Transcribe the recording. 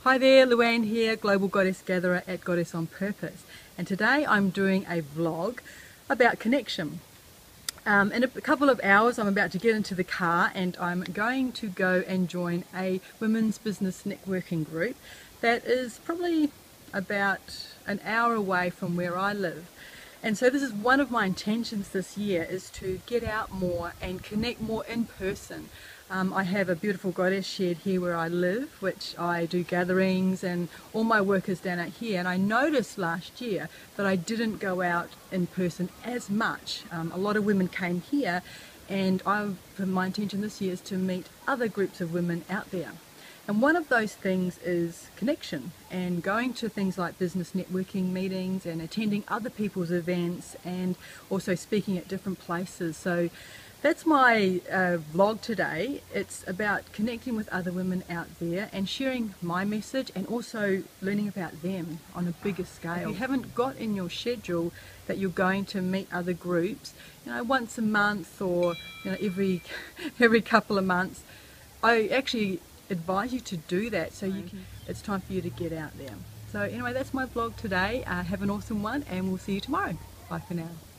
Hi there, Luanne here, Global Goddess Gatherer at Goddess on Purpose, and today I'm doing a vlog about connection. In a couple of hours I'm about to get into the car and I'm going to go and join a women's business networking group that is probably about an hour away from where I live. And so this is one of my intentions this year, is to get out more and connect more in person. I have a beautiful goddess shed here where I live, which I do gatherings and all my work is done out here, and I noticed last year that I didn't go out in person as much. A lot of women came here, and my intention this year is to meet other groups of women out there. And one of those things is connection, and going to things like business networking meetings and attending other people's events and also speaking at different places. So that's my vlog today. It's about connecting with other women out there and sharing my message and also learning about them on a bigger scale. If you haven't got in your schedule that you're going to meet other groups, once a month or every couple of months, I actually advise you to do that, so it's time for you to get out there. So anyway, that's my vlog today. Have an awesome one and we'll see you tomorrow. Bye for now.